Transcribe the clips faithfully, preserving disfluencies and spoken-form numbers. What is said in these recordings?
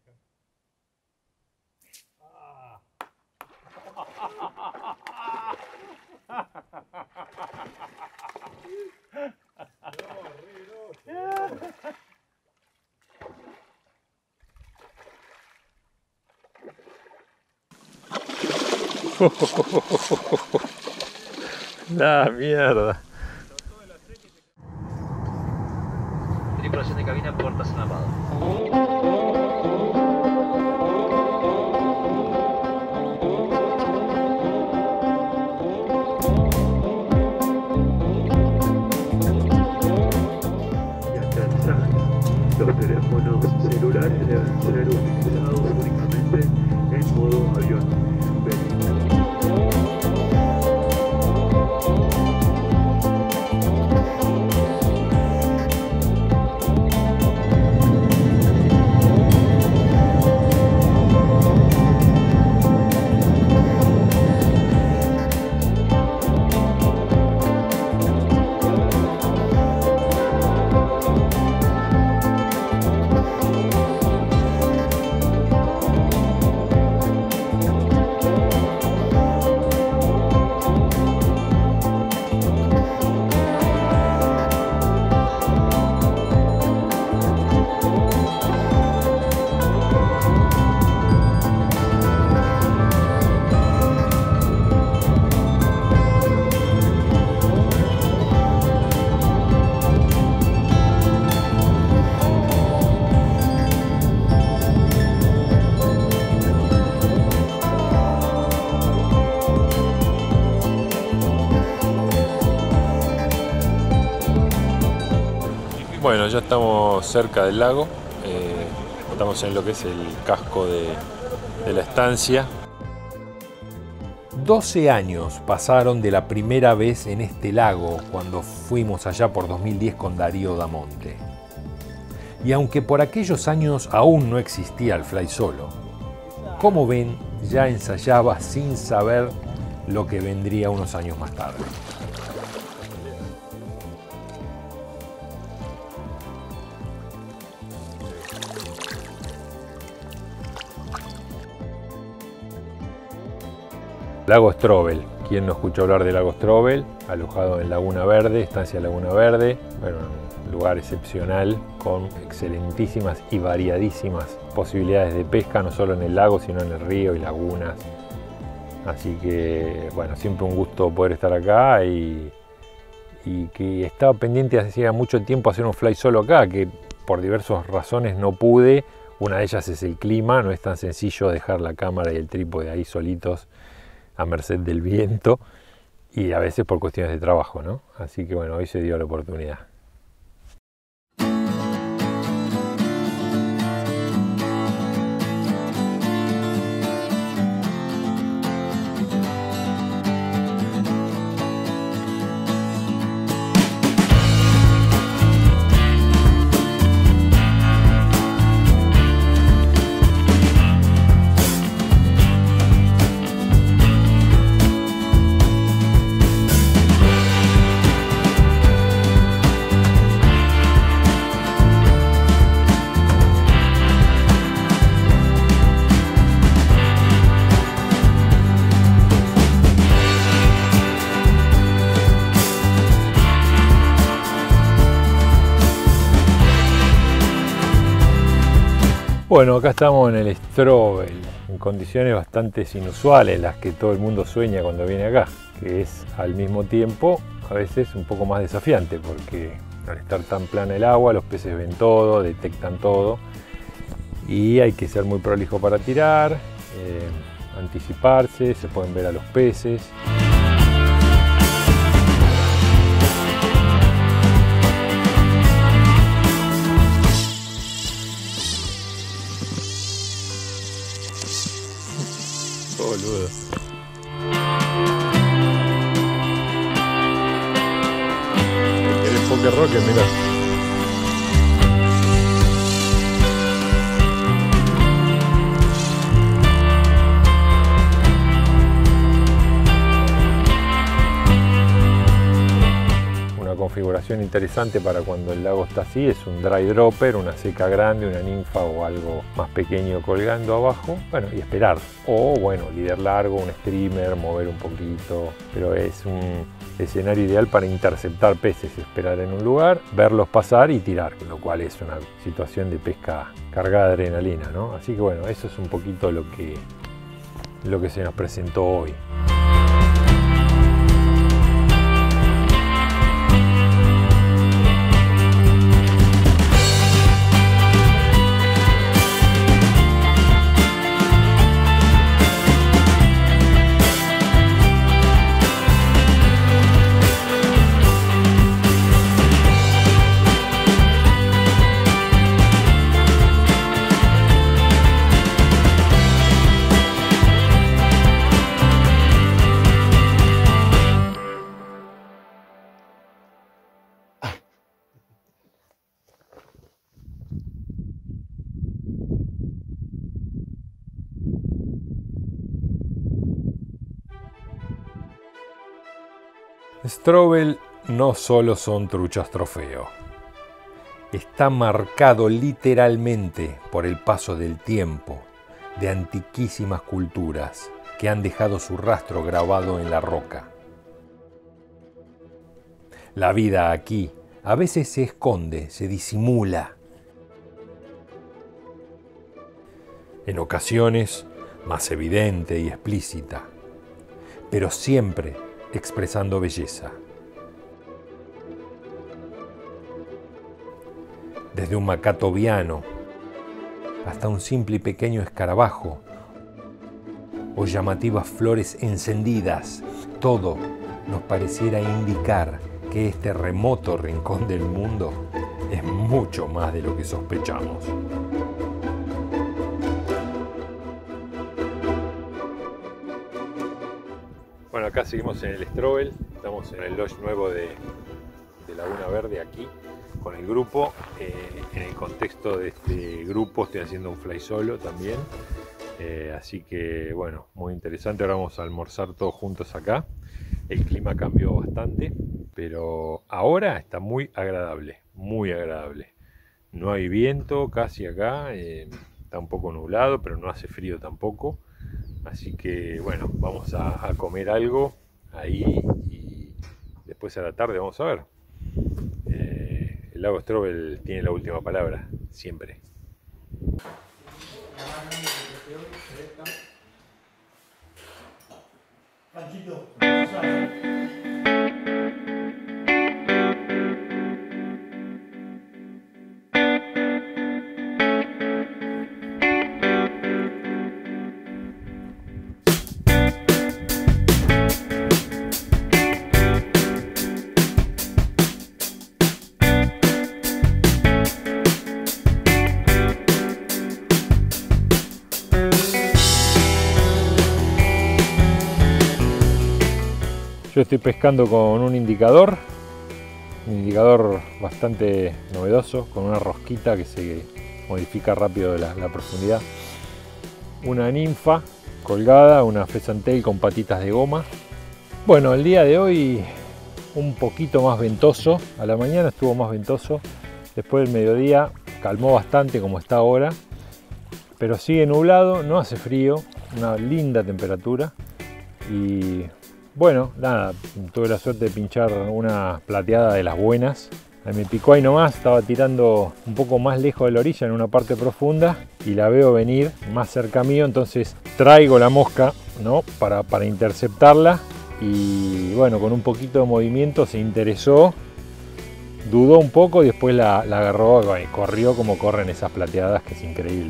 La mierda. Tripulación de cabina, puertas en lavado. Y aterrizaje. Los teléfonos celulares deben ser utilizados únicamente en modo avión. Bueno, ya estamos cerca del lago, eh, estamos en lo que es el casco de, de la estancia. doce años pasaron de la primera vez en este lago cuando fuimos allá por dos mil diez con Darío Damonte. Y aunque por aquellos años aún no existía el fly solo, como ven, ya ensayaba sin saber lo que vendría unos años más tarde. Lago Strobel. ¿Quién no escuchó hablar del Lago Strobel? Alojado en Laguna Verde, estancia Laguna Verde. Bueno, un lugar excepcional con excelentísimas y variadísimas posibilidades de pesca, no solo en el lago, sino en el río y lagunas. Así que, bueno, siempre un gusto poder estar acá y, y que estaba pendiente hacía mucho tiempo hacer un fly solo acá, que por diversas razones no pude. Una de ellas es el clima, no es tan sencillo dejar la cámara y el trípode ahí solitos a merced del viento y a veces por cuestiones de trabajo, ¿no? Así que bueno, hoy se dio la oportunidad. Bueno, acá estamos en el Strobel, en condiciones bastante inusuales, las que todo el mundo sueña cuando viene acá, que es al mismo tiempo a veces un poco más desafiante, porque al estar tan plana el agua, los peces ven todo, detectan todo, y hay que ser muy prolijo para tirar, eh, anticiparse, se pueden ver a los peces. Boludo. ¿Querés poker rocket? Mirá. configuración interesante para cuando el lago está así es un dry dropper, una seca grande, una ninfa o algo más pequeño colgando abajo, bueno, y esperar. O bueno, líder largo, un streamer, mover un poquito, pero es un escenario ideal para interceptar peces, esperar en un lugar, verlos pasar y tirar, lo cual es una situación de pesca cargada de adrenalina, ¿no? Así que bueno, eso es un poquito lo que, lo que se nos presentó hoy. Strobel no solo son truchas trofeo. Está marcado literalmente por el paso del tiempo, de antiquísimas culturas que han dejado su rastro grabado en la roca. La vida aquí a veces se esconde, se disimula. En ocasiones más evidente y explícita, pero siempre expresando belleza. Desde un macato viano hasta un simple y pequeño escarabajo o llamativas flores encendidas, todo nos pareciera indicar que este remoto rincón del mundo es mucho más de lo que sospechamos. Bueno, acá seguimos en el Strobel, estamos en el lodge nuevo de, de Laguna Verde aquí con el grupo. Eh, en el contexto de este grupo estoy haciendo un fly solo también, eh, así que bueno, muy interesante. Ahora vamos a almorzar todos juntos acá. El clima cambió bastante, pero ahora está muy agradable, muy agradable. No hay viento casi acá, eh, está un poco nublado, pero no hace frío tampoco. Así que bueno, vamos a, a comer algo ahí y después a la tarde vamos a ver. Eh, el lago Strobel tiene la última palabra, siempre. Panchito, yo estoy pescando con un indicador, un indicador bastante novedoso, con una rosquita que se modifica rápido la, la profundidad. Una ninfa colgada, una pheasant tail con patitas de goma. Bueno, el día de hoy un poquito más ventoso, a la mañana estuvo más ventoso, después del mediodía calmó bastante como está ahora, pero sigue nublado, no hace frío, una linda temperatura y bueno, nada, tuve la suerte de pinchar una plateada de las buenas. Me picó ahí nomás, estaba tirando un poco más lejos de la orilla en una parte profunda y la veo venir más cerca mío, entonces traigo la mosca, ¿no? para, para interceptarla y bueno, con un poquito de movimiento se interesó, dudó un poco y después la, la agarró y corrió como corren esas plateadas, que es increíble.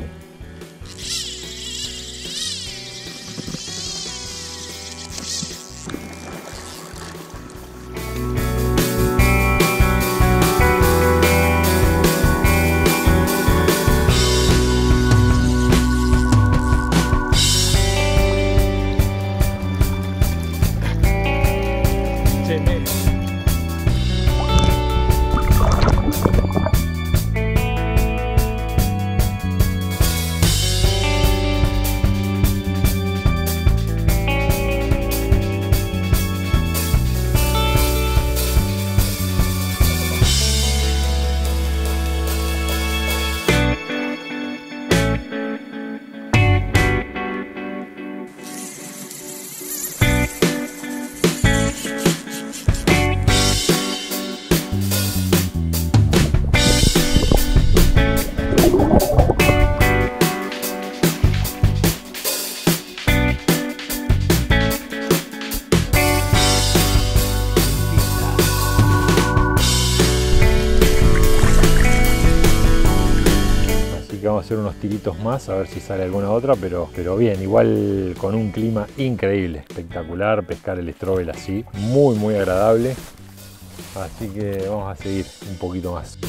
vamos a hacer unos tiritos más, a ver si sale alguna otra, pero, pero bien, igual con un clima increíble, espectacular, pescar el Strobel así, muy muy agradable. Así que vamos a seguir un poquito más.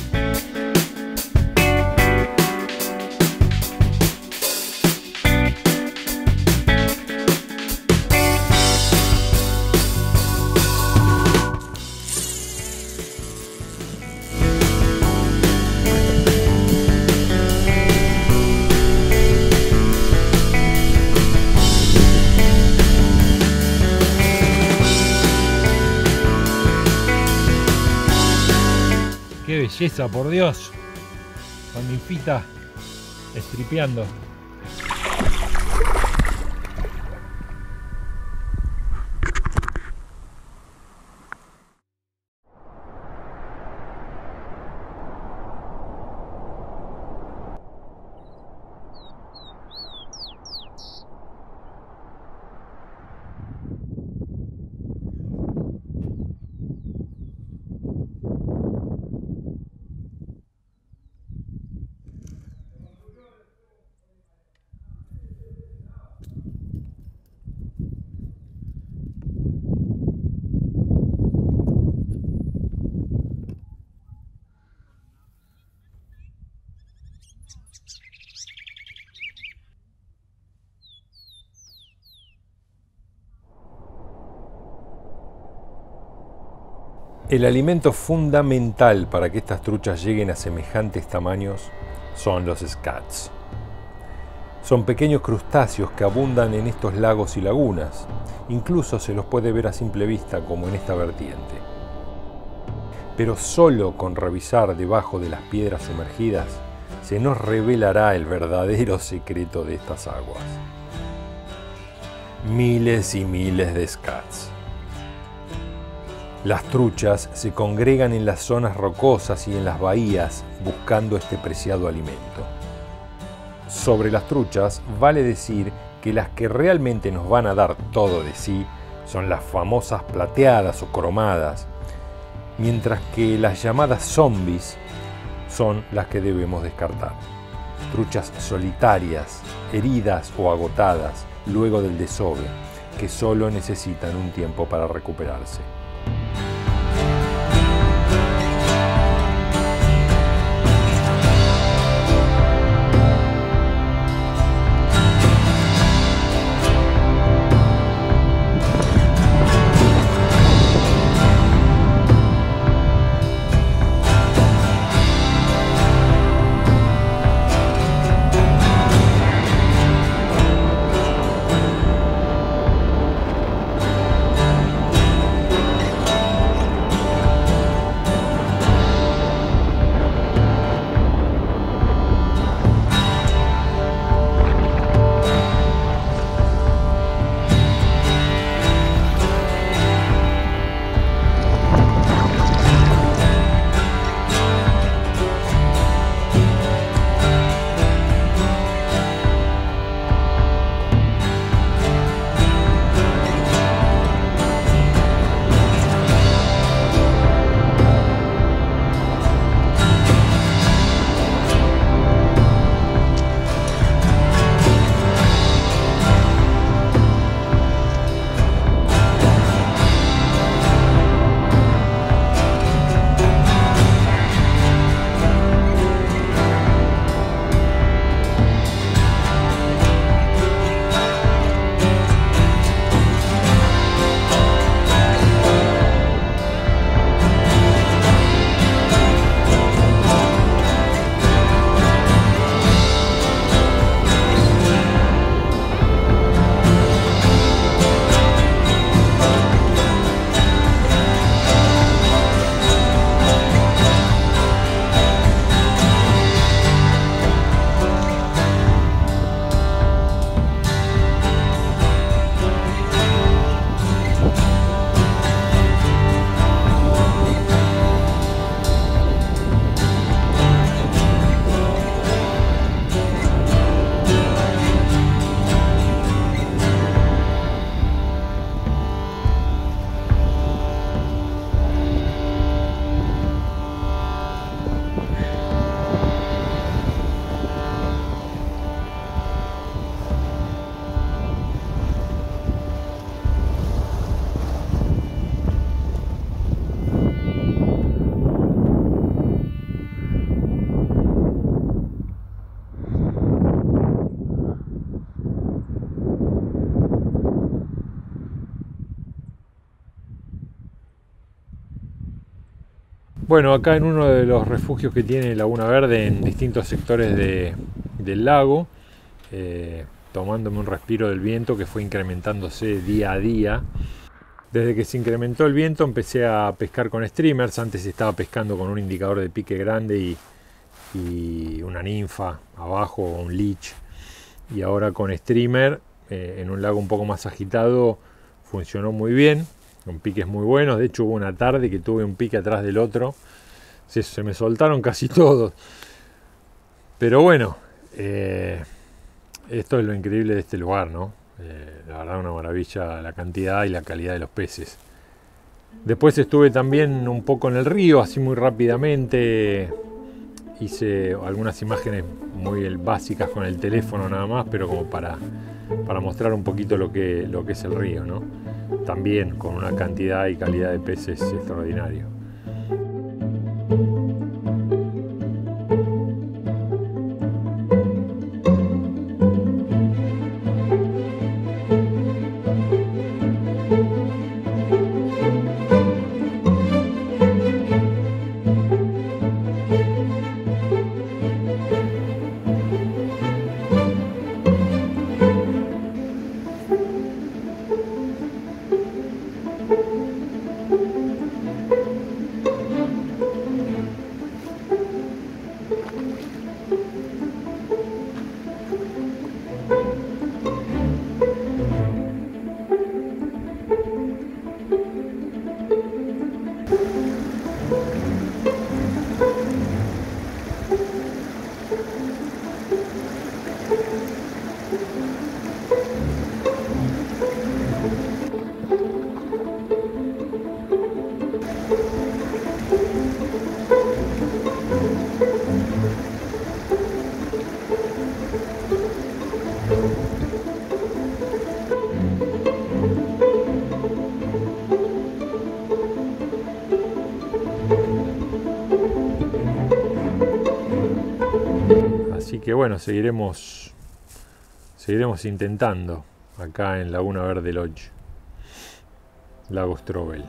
¡Qué belleza, por Dios! Con mi fita estripeando. El alimento fundamental para que estas truchas lleguen a semejantes tamaños son los scats. Son pequeños crustáceos que abundan en estos lagos y lagunas. Incluso se los puede ver a simple vista como en esta vertiente. Pero solo con revisar debajo de las piedras sumergidas se nos revelará el verdadero secreto de estas aguas. Miles y miles de scats. Las truchas se congregan en las zonas rocosas y en las bahías buscando este preciado alimento. Sobre las truchas vale decir que las que realmente nos van a dar todo de sí son las famosas plateadas o cromadas, mientras que las llamadas zombies son las que debemos descartar. Truchas solitarias, heridas o agotadas luego del desove, que solo necesitan un tiempo para recuperarse. Bueno, acá en uno de los refugios que tiene Laguna Verde en distintos sectores de, del lago, eh, tomándome un respiro del viento que fue incrementándose día a día. Desde que se incrementó el viento empecé a pescar con streamers. Antes estaba pescando con un indicador de pique grande y, y una ninfa abajo o un leech. Y ahora con streamer, eh, en un lago un poco más agitado, funcionó muy bien, con piques muy buenos. De hecho hubo una tarde que tuve un pique atrás del otro. Se, se me soltaron casi todos. Pero bueno, eh, esto es lo increíble de este lugar, ¿no? Eh, la verdad una maravilla la cantidad y la calidad de los peces. Después estuve también un poco en el río, así muy rápidamente. Hice algunas imágenes muy básicas con el teléfono nada más, pero como para, para mostrar un poquito lo que, lo que es el río, ¿no? También con una cantidad y calidad de peces extraordinario. Así que bueno, seguiremos, seguiremos intentando acá en Laguna Verde Lodge, Lago Strobel.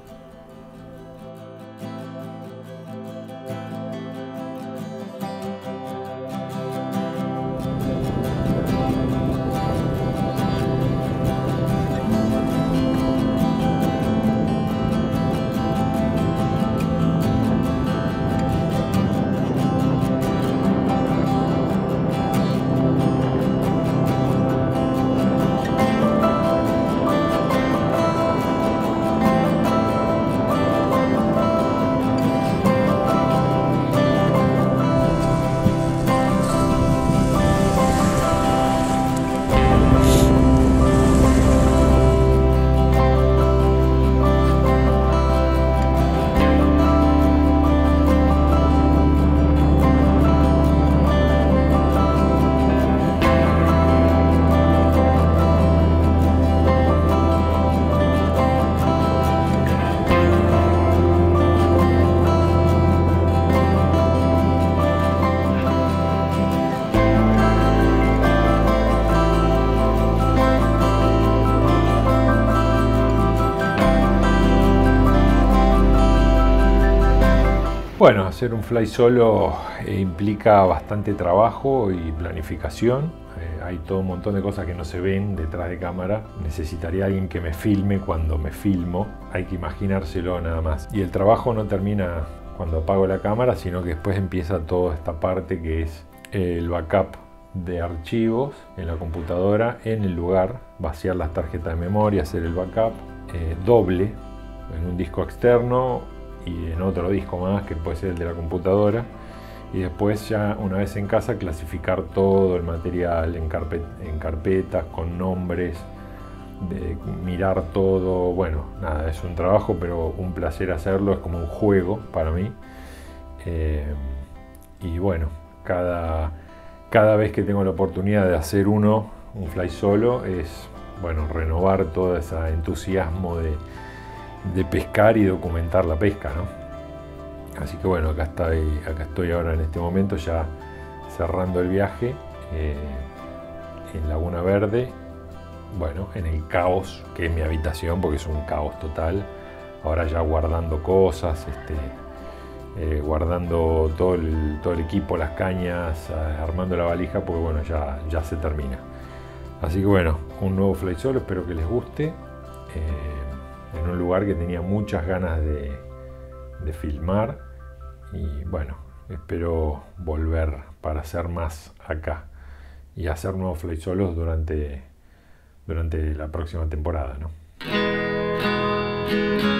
Bueno, hacer un fly solo eh, implica bastante trabajo y planificación. Eh, hay todo un montón de cosas que no se ven detrás de cámara. Necesitaría alguien que me filme cuando me filmo. Hay que imaginárselo nada más. Y el trabajo no termina cuando apago la cámara, sino que después empieza toda esta parte que es el backup de archivos en la computadora en el lugar, vaciar las tarjetas de memoria, hacer el backup eh, doble en un disco externo y en otro disco más que puede ser el de la computadora, y después ya una vez en casa clasificar todo el material en, carpet en carpetas con nombres, de mirar todo. Bueno, nada, es un trabajo pero un placer hacerlo, es como un juego para mí. Eh, y bueno, cada, cada vez que tengo la oportunidad de hacer uno, un fly solo, es bueno, renovar todo ese entusiasmo de de pescar y documentar la pesca, ¿no? Así que bueno, acá estoy, acá estoy ahora en este momento ya cerrando el viaje eh, en Laguna Verde, bueno, en el caos que es mi habitación, porque es un caos total. Ahora ya guardando cosas, este, eh, guardando todo el, todo el equipo, las cañas, armando la valija, porque bueno, ya, ya se termina. Así que bueno, un nuevo Fly Solo, espero que les guste, eh, en un lugar que tenía muchas ganas de, de filmar, y bueno, espero volver para hacer más acá y hacer nuevos Fly Solos durante, durante la próxima temporada, ¿no?